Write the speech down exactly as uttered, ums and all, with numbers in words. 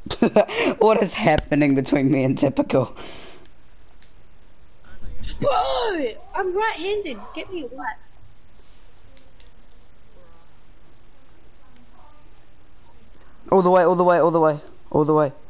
What is happening between me and Typical? Bro, I'm right-handed. Get me what? All the way, all the way, all the way, all the way.